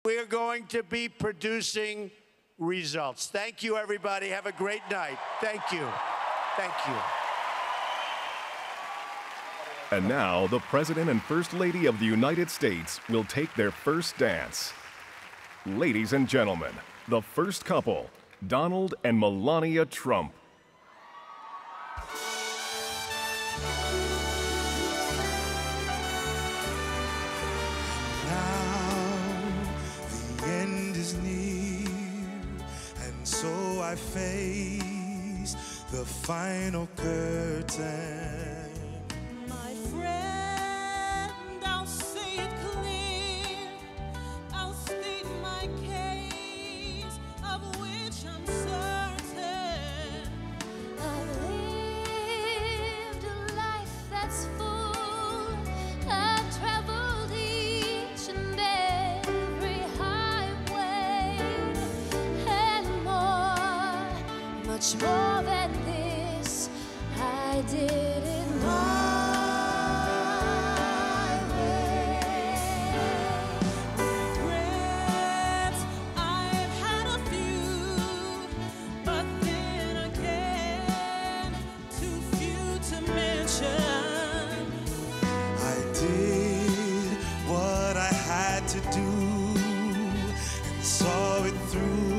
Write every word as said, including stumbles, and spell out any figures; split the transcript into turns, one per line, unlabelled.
we are going to be producing results. Thank you, everybody. Have a great night. Thank you. Thank you.
And now, the President and First Lady of the United States will take their first dance. Ladies and gentlemen, the first couple, Donald and Melania Trump.
So I face the final curtain.
My friend, I'll say it clear. I'll state my case, of which I'm certain.
I've lived a life that's full. I've traveled each and every highway, and more, much more than this, I did it my way.
Regrets, I've had a few, but then again, too few to mention.
I did what I had to do and saw it through